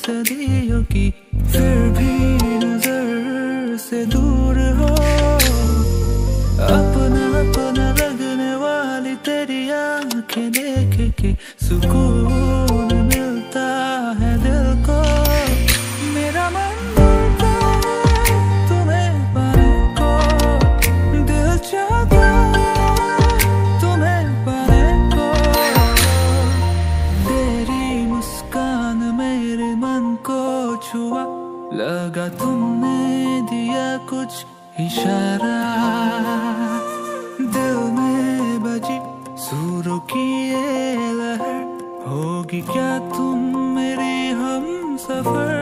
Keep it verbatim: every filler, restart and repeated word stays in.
सदियों की, फिर भी नजर से दूर हो। अपना अपना लगने वाली तेरी आंखें देख के सुकून मिलता है दिल को। मेरा मन बोलता है तुम्हें पाने को, दिल चाहता तुम्हें पाने को। तेरी मुस्कान मेरे मन को छुआ, लगा तुमने दिया कुछ इशारा। दिल में बजी सूरों की ये लहर, होगी क्या तुम मेरी हम सफर।